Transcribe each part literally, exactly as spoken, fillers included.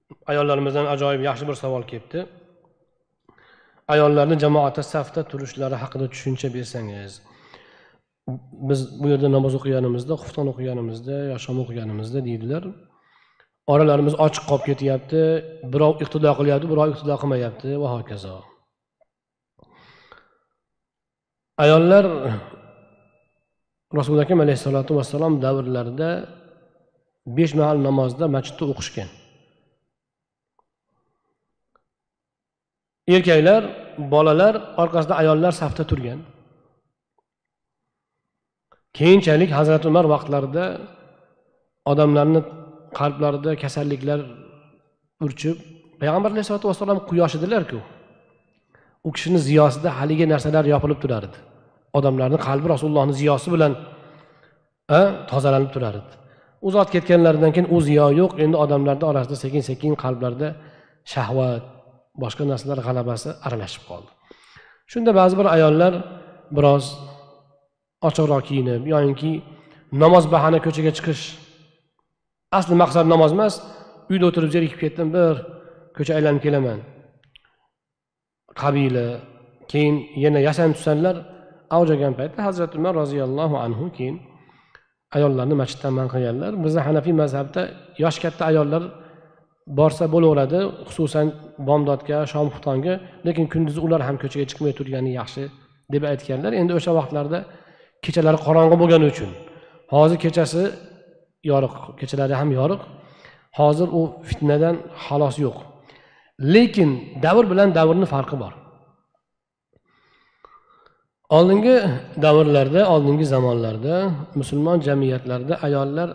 Ayollarimizdan ajoyib yaxshi bir savol kelibdi. Ayollarning jamoatda safda turishlari haqida tushuncha bersangiz. Biz bu yerda namoz o'qiganimizda, xufton o'qiganimizda, yo shom o'qiganimizda deydilar. Oralarimiz ochiq qolib ketyapti, birov iqtido qilyapti, birov iqtido qilmayapti va hokazo. Ayollar Rasululloh akram alayhisolatu vassalom davrlarida besh mahal namozda masjidda o'qishgan. Erkaklar, bolalar orqasida ayollar safda turgan. Keyinchalik Hazrat Umar vaqtlarida odamlarning qalblarida kasalliklar urchib, Payg'ambar alayhisolatu vassalom quyosh edilar-ku. U kishining ziyosida haligi narsalar yopilib turar edi. Odamlarning qalbi Rasulullohning ziyosi bilan a tozalanib turar edi. U zot ketganlaridan keyin u ziyo yo'q, endi odamlarning orasida sekin-sekin qalblarda shahvat, boshqa narsalar g'alabasi aralashib qoldi. Shunda ba'zi bir ayollar biroz ochiqroq kiyinib, yoki namoz bahona ko'chaga chiqish, asli maqsad namoz emas, uyda o'tirib zerikib ketdim, bir ko'cha aylanib kelaman. Qabila, keyin yana yasan tusanlar avjagan paytda Hazrat Umar roziyallohu anhu keyin ayollarni masjiddan man qilganlar. Bizning Hanafiy mazhabda yosh katta ayollar borsa bo'laveradi, xususan bomdodga, shom xuftonga, lekin kunduzi ular ham ko'chaga chiqmay turgani yaxshi deb aytganlar. Endi o'sha vaqtlarda kechalari qorong'i bo'lgani uchun, hozir kechasi yoriq, kechalari ham yoriq. Hozir u fitnadan xalos yo'q. Lekin davr bilan davrning farqi bor. Oldingi davrlarda, oldingi zamonlarda musulmon jamiyatlarida ayollar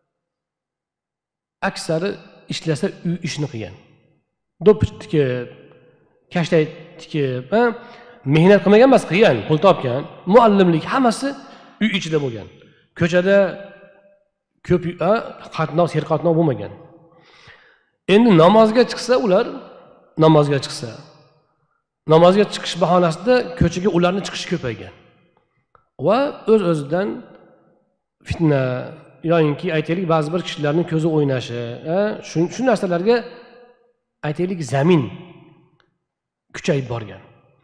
aksari ishlasa uy ishini qilgan. Do'ppi tikib, kashtay tikib, mehnat qilmagan emas, qilgan, pul topgan, muallimlik hammasi uy ichida bo'lgan. Ko'chada ko'p qatnov, serqatnov bo'lmagan. Endi namozga chiqsa ular, namozga chiqsa, namozga chiqish bahonasida ko'chaga ularni chiqishi ko'paygan. Va o'z-o'zidan fitna yoki aytaylik ba'zi bir kishilarning ko'zi o'ynashi, shu shu narsalarga aytaylik zamin kuchayib borgan.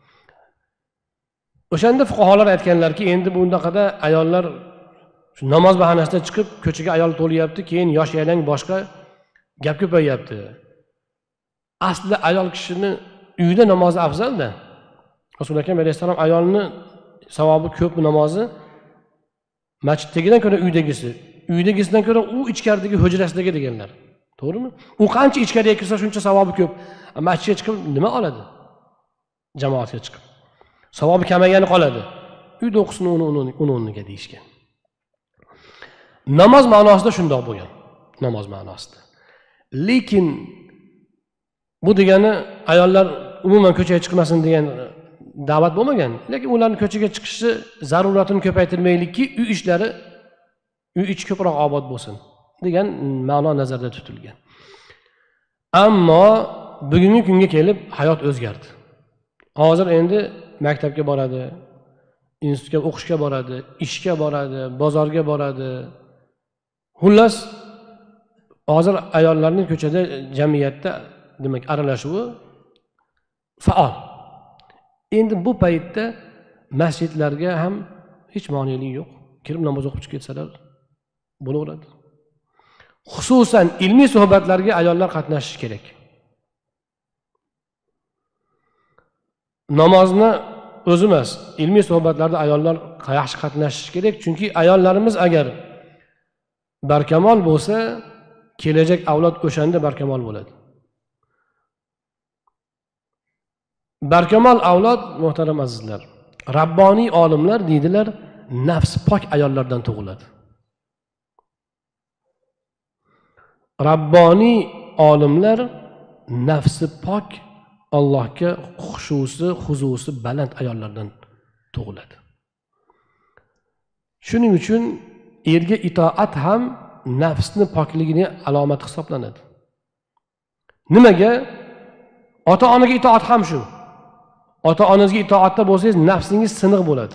O'shanda fuqarolar aytganlarki, endi bundaqada ayollar shu namoz bahonasida chiqib ko'chaga ayol to'lyapti, keyin yosh yalang boshqa gap ko'payyapti. Aslida ayol kishini uyda namozi afzalda. Rasululloh akram alayhisalom ayolni savobi ko'p namozi masjiddagidan ko'ra uydagisi, uydagisidan ko'ra u ichkaridagi hujrasidagi deganlar. To'g'rimi? U qancha ichkariga kirsa shuncha savobi ko'p. Masjidga chiqib nima oladi? Jamoatga chiqib. Savobi kamaygani qoladi. Uyda o'qisin uni uni o'rniga deyishgan. Namoz ma'nosida shundoq bo'lgan. Namoz ma'nosida. Lekin bu degani ayollar umuman ko'chaga chiqmasin degan da'vat bo'lmagan. Lekin ularning ko'chaga chiqishi zaruratini ko'paytirmaylikki, uy ishlari uy ichi ko'proq obod bo'lsin degan ma'no nazarda tutilgan. Ammo bugungi kunga kelib hayot o'zgardi. Hozir endi maktabga boradi, institutga o'qishga boradi, ishga boradi, bozorga boradi. Xullas, hozir ayollarning ko'chada jamiyatda demak aralashuvi faol. Endi bu paytda masjidlarga ham hech monelik yo'q. Kirib namoz o'qib chiqib ketsalar bo'laveradi. Xususan ilmiy suhbatlarga ayollar qatnashishi kerak. Namozni o'zi emas, ilmiy suhbatlarda ayollar yaxshi qatnashishi kerak, chunki ayollarimiz agar barkamol bo'lsa, kelajak avlod o'shanda barkamol bo'ladi. Barkamol avlod, muhtaram azizlar, Rabboniy olimlar deydilar, nafs pok ayollardan tug'iladi. Rabboniy olimlar nafsi pok, Allohga xushusi, huzusi baland ayollardan tug'iladi. Shuning uchun erga itoat ham nafsni pokligining alomati hisoblanadi. Nimaga? Ota-onaga itoat ham shu. Ota-onangizga itoatda bo'lsangiz, nafsingiz siniq bo'ladi.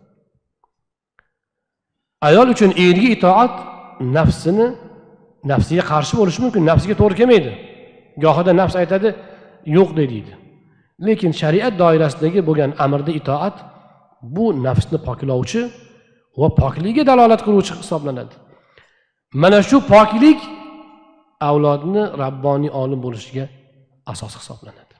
Ayol uchun erga itoat nafsini, nafsiga qarshi bo'lishi mumkin, nafsiga to'g'ri kelmaydi. gohida nafs aytadi, yo'q deydi. Lekin shariat doirasidagi bo'lgan amrda itoat bu nafsni poklovchi va pokligiga dalolat qiluvchi hisoblanadi. Mana shu poklik avlodni rabboniy olim bo'lishiga asos hisoblanadi.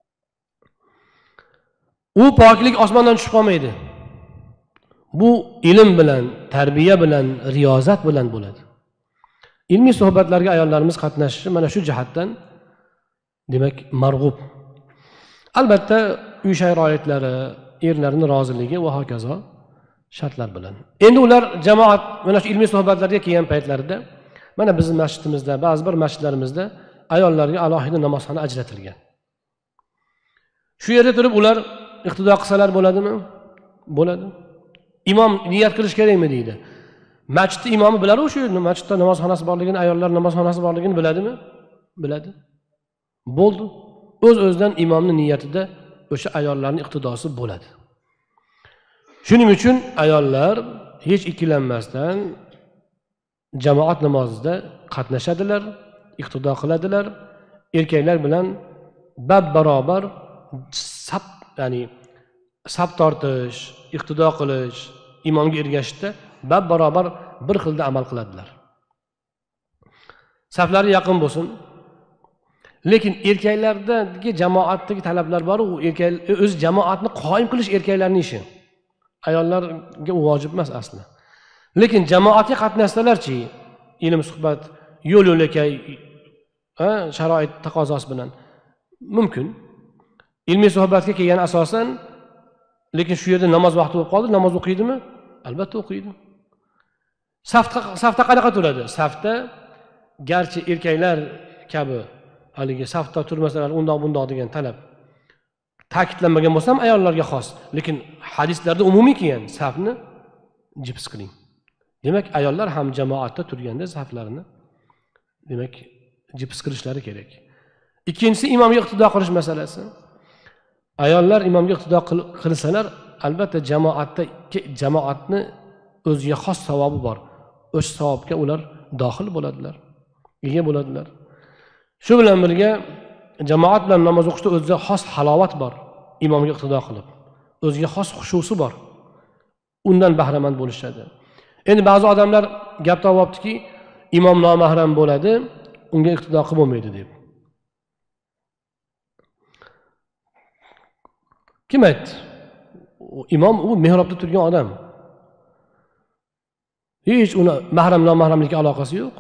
U poklik osmondan tushib qolmaydi. Bu ilm bilan, tarbiya bilan, riyozat bilan bo'ladi. Ilmiy suhbatlarga ayollarimiz qatnashishi mana shu jihatdan demak marg'ub. Albatta, uy sharoitlari, erlarning roziligi va hokazo shartlar bilan. Endi ular jamoat mana shu ilmiy suhbatlarga kelgan paytlarida mana bizning masjidimizda, ba'zi bir masjidlarimizda ayollarga alohida namozxona ajratilgan. Shu yerda turib ular iqtido qilsalar bo'ladimi? Bo'ladi. Imom niyat qilish kerakmi deydi. Masjidning imomi biladi o'sha yerda masjidda namozxonasi borligini, ayollar namozxonasi borligini biladimi? Biladi. Bo'ldi. O'z-o'zidan imomning niyatida o'sha ayollarning iqtidosi bo'ladi. Shuning uchun ayollar hech ikkilanmasdan jamoat namozida qatnashadilar, iqtido qiladilar. Erkaklar bilan bab barobar sap, ya'ni sap tortish, iqtido qilish, imomga ergashishda bab barobar bir xilda amal qiladilar. Saflari yaqin bo'lsin. Lekin erkaklardagi jamoatdagi talablar bor, u erkak o'z jamoatni qoyim qilish erkaklarning ishi. Ayollarga u vojib emas asli. Lekin jamoatga qatnashsalarchi, ilm suhbat, yo'l-yo'lakay, ha, sharoit taqozosi bilan mumkin. Ilmiy suhbatga kelgan asosan, lekin shu yerda namoz vaqti bo'lib qoldi, namoz o'qiydimi? Albatta o'qiydi. Safda safda qanaqa turadi? Safda garchi erkaklar kabi haligi safda turmasalar, undoq bundoq degan talab ta'kidlanmagan bo'lsa ham ayollarga xos, lekin hadislarda umumiy kelgan safni jips qiling. Demak, ayollar ham jamoatda turganda saflarini demak jips qilishlari kerak. Ikkinchisi imomga iqtido qilish masalasi. Ayollar imomga iqtido qilsalar, albatta jamoatda jamoatni o'ziga xos savobi bor. O'sha savobga ular dohil bo'ladilar, ega bo'ladilar. Shu bilan birga jamoat bilan namoz o'qishda o'ziga xos halovat bor. Imomga iqtido qilib, o'ziga xos xushusi bor. Undan bahramand bo'lishadi. Endi ba'zi odamlar gap topibdiki, imom nomahram bo'ladi, unga iqtido qilib bo'lmaydi deb. Kim aytdi? Imom u mehrobda turgan odam. Hech uni mahram nomahramlikka aloqasi yo'q.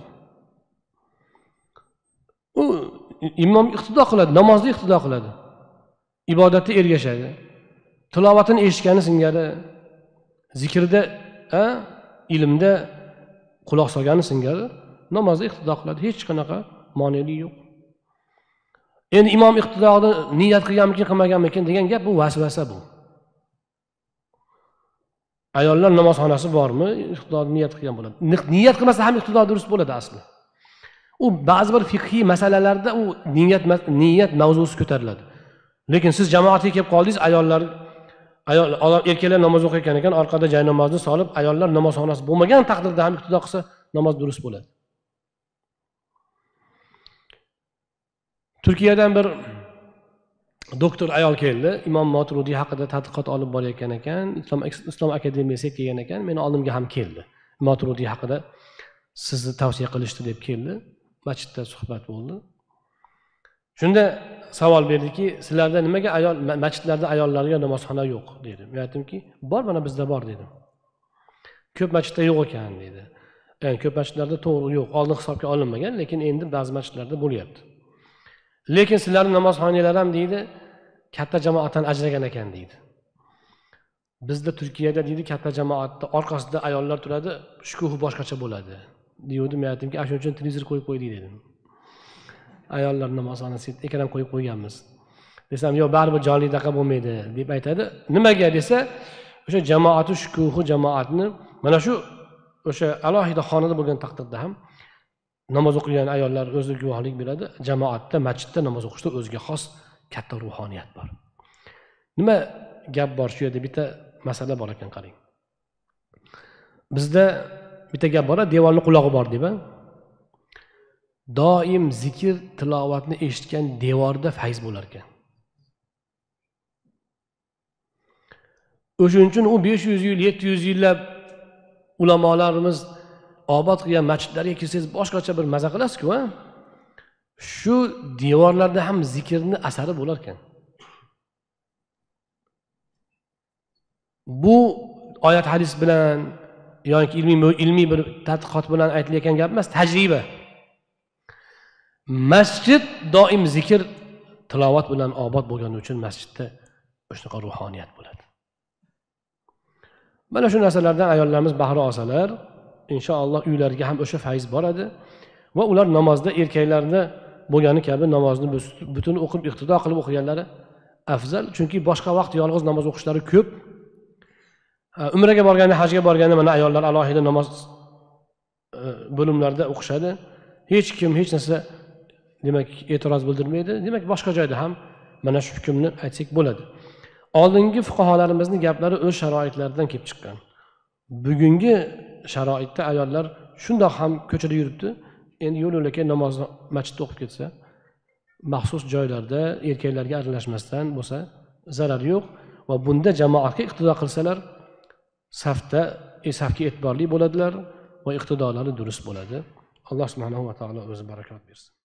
U imom iqtido qiladi, namozda iqtido qiladi. Ibodatda ergashadi. Tilovatini eshitgani singari, zikrda, a, ilmda quloq solgani singari namozda iqtido qiladi. Hech qanaqa monelik yo'q. Endi imom iqtidoni niyat qilganmikin, qilmaganmikin degan gap bu vasvasa bu. Ayollar namozxonasi bormi? Iqtido niyat qilgan bo'ladi. Niyat qilmasa ham iqtido durust bo'ladi asli. U ba'zi bir fiqhiy masalalarda u niyat niyat mavzusi ko'tariladi. Lekin siz jamoatga kelib qoldingiz, ayollar ayol erkaklar namoz o'qiyotgan ekan, orqada joy namozni solib, ayollar namozxonasi bo'lmagan taqdirda ham iqtido qilsa, namoz durust bo'ladi. Turkiyadan bir doktor ayol keldi, Imom Moturidiy haqida tadqiqot olib borayotgan ekan, Islom Islom akademiyasiga kelgan ekan, meni oldimga ham keldi. Moturidiy haqida sizni tavsiya qilishdi deb keldi. Masjidda suhbat bo'ldi. Shunda savol berdiki, sizlarda nimaga ayol masjidlarda ayollarga namozxona yo'q dedi. Men aytdimki, bor, mana bizda bor dedim. Ko'p masjidda yo'q ekan dedi. Ya'ni ko'p masjidlarda to'g'ri yo'q, oldin hisobga olinmagan, lekin endi ba'zi masjidlarda bo'lyapti. Lekin sizlarning namozxonalar ham deydi, katta jamoatdan ajragan ekan deydi. Bizda Turkiyada deydi, katta jamoatda orqasida ayollar turadi, shukuhi boshqacha bo'ladi. Deydi, men aytdimki, shuning uchun televizor qo'yib qo'ydik dedim. Ayollar namozxonasi ekran qo'yib qo'yganmiz. Desam, yo'q, baribir jonli daqa bo'lmaydi deb aytadi. Nimaga desa, o'sha jamoatni shukuhi jamoatni mana shu o'sha alohida xonada bo'lgan taqdirda ham namoz o'qigan ayollar o'zi guvohlik beradi. Jamoatda, masjidda namoz o'qishda o'ziga xos katta ruhoniyat bor. Nima gap bor shu yerda? Bitta masala bor ekan, qarang. Bizda bitta gap bor, devorning qulog'i bor deb. doim zikr tilovatni eshitgan devorda fayz bo'lar ekan. O'shuning uchun u besh yuz yil, yetti yuz yillab ulamolarimiz obod qilgan masjidlarga kirsangiz boshqacha bir maza qilasiz-ku, ha? Shu devorlarda ham zikrni asari bo'lar ekan. Bu oyat hadis bilan yoki ilmiy ilmiy bir tadqiqot bilan aytilayotgan gap emas, tajriba. Masjid doim zikr tilovat bilan obod bo'lgani uchun masjidda shunaqa ruhoniyat bo'ladi. Mana shu narsalardan ayollarimiz bahra olsalar, inshaalloh uylariga ham o'sha fayz boradi va ular namozda erkaklarda bo'lgani kabi namozni butun o'qib iqtido qilib o'qiganlari afzal, chunki boshqa vaqt yolg'iz namoz o'qishlari ko'p. Umraga borganda, hajga borganda mana ayollar alohida namoz bo'limlarida o'qishadi. Hech kim hech narsa demak e'tiroz bildirmaydi. Demak boshqa joyda ham mana shu hukmni aytsak bo'ladi. Oldingi fuqaholarimizning gaplari o'z sharoitlaridan kelib chiqqan. Bugungi sharoitda ayollar shundoq ham ko'chada yuribdi. Endi yo'l-yo'lakay namozni masjidda o'qib ketsa, maxsus joylarda erkaklarga aralashmasdan bo'lsa, zarar yo'q va bunda jamoatga iqtido qilsalar, safda, e, safga e'tiborli bo'ladilar va iqtidolari durust bo'ladi. Alloh subhanahu va taolo o'zi barakot bersin.